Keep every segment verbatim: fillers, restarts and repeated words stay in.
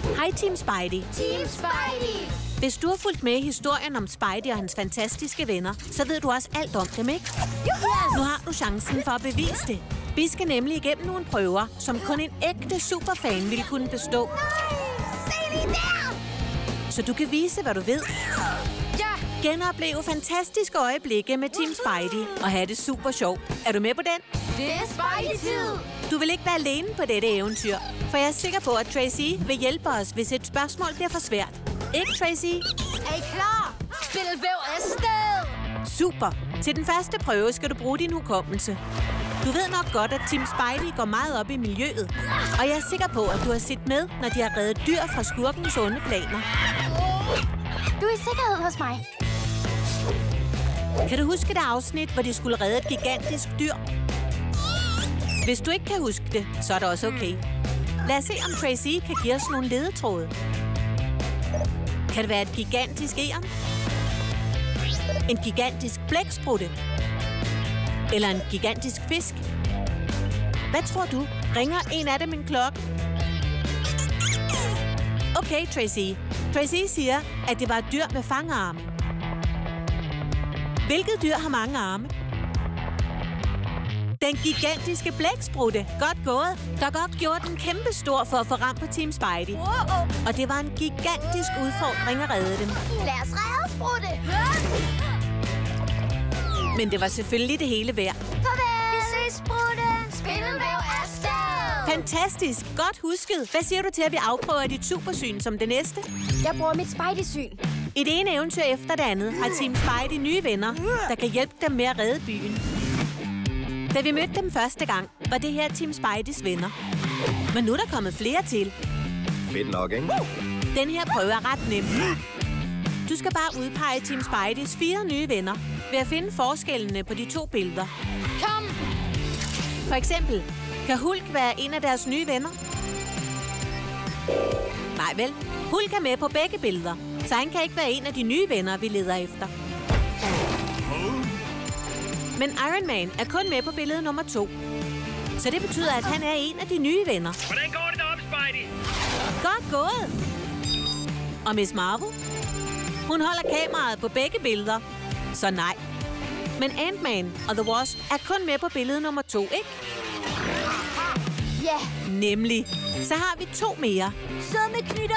Hej Team Spidey. Team Spidey! Hvis du har fulgt med i historien om Spidey og hans fantastiske venner, så ved du også alt om dem, ikke? Yes! Nu har du chancen for at bevise det. Vi skal nemlig igennem nogle prøver, som kun en ægte superfan ville kunne bestå. Nej! Se lige der! Så du kan vise, hvad du ved. Ja! Genopleve fantastiske øjeblikke med Team Spidey og have det super sjovt. Er du med på den? Det er Spidey-tid! Du vil ikke være alene på dette eventyr, for jeg er sikker på, at Tracy vil hjælpe os, hvis et spørgsmål bliver for svært. Ikke, Tracy? Er I klar? Spindelvæv afsted! Super! Til den første prøve skal du bruge din hukommelse. Du ved nok godt, at Team Spidey går meget op i miljøet. Og jeg er sikker på, at du har set med, når de har reddet dyr fra skurkens onde planer. Du er i sikkerhed hos mig. Kan du huske det afsnit, hvor de skulle redde et gigantisk dyr? Hvis du ikke kan huske det, så er det også okay. Lad os se, om Tracy kan give os nogle ledetråde. Kan det være et gigantisk egern? En gigantisk blæksprutte? Eller en gigantisk fisk? Hvad tror du? Ringer en af dem en klokke? Okay, Tracy. Tracy siger, at det var et dyr med fangarme. Hvilket dyr har mange arme? Den gigantiske blæksprutte. Godt gået. Der godt gjort den kæmpe stor for at få ramt på Team Spidey. Wow. Og det var en gigantisk udfordring at redde dem. Lad os redde, Sprutte! Men det var selvfølgelig det hele værd. Farvel! Vi ses, Sprutte! Spindelvæv afsted! Fantastisk! Godt husket. Hvad siger du til, at vi afprøver dit supersyn som det næste? Jeg bruger mit Spidey-syn. I det ene eventyr efter det andet har Team Spidey nye venner, der kan hjælpe dem med at redde byen. Da vi mødte dem første gang, var det her Team Spideys venner. Men nu er der kommet flere til. Fedt nok, ikke? Den her prøve er ret nem. Du skal bare udpege Team Spideys fire nye venner ved at finde forskellene på de to billeder. Kom! For eksempel, kan Hulk være en af deres nye venner? Nej vel, Hulk er med på begge billeder, så han kan ikke være en af de nye venner, vi leder efter. Men Iron Man er kun med på billede nummer to. Så det betyder, at han er en af de nye venner. Hvordan går det deroppe, Spidey? Godt gået! Og Miss Marvel? Hun holder kameraet på begge billeder, så nej. Men Ant-Man og The Wasp er kun med på billede nummer to, ikke? Ja! Nemlig. Så har vi to mere. Sid med knytter!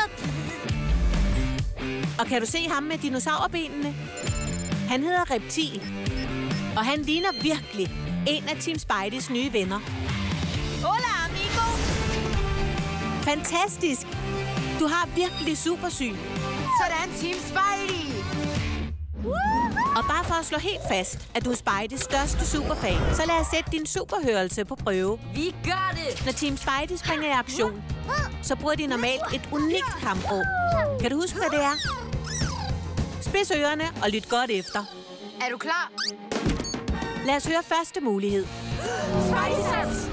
Og kan du se ham med dinosaurbenene? Han hedder Reptil. Og han ligner virkelig en af Team Spideys nye venner. Hola, amigo! Fantastisk! Du har virkelig supersyn. Sådan, Team Spidey! Og bare for at slå helt fast, at du er Spideys største superfan, så lad os sætte din superhørelse på prøve. Vi gør det! Når Team Spidey springer i aktion, så bruger de normalt et unikt kampråb. Kan du huske, hvad det er? Spids ørerne og lyt godt efter. Er du klar? Lad os høre første mulighed. Spidey-sans!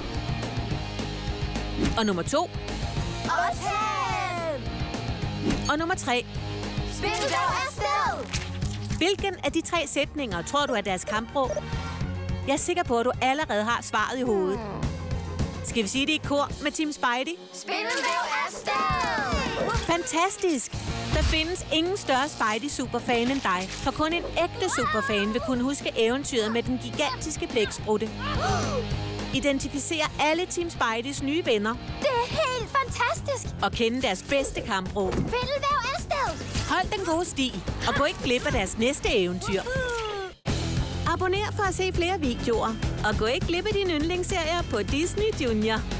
Og nummer to. Og ten! Og nummer tre. Spindelvæv afsted! Hvilken af de tre sætninger tror du er deres kampråb? Jeg er sikker på, at du allerede har svaret i hovedet. Skal vi sige det i kor med Team Spidey? Spindelvæv afsted! Fantastisk! Der findes ingen større Spidey-superfan end dig, for kun en ægte superfan vil kunne huske eventyret med den gigantiske blæksprutte. Identificere alle Team Spideys nye venner Det er helt fantastisk! og kende deres bedste kampråb. Spindelvæv afsted! Hold den gode sti, og gå ikke glip af deres næste eventyr. Abonner for at se flere videoer, og gå ikke glip af dine yndlingsserier på Disney Junior.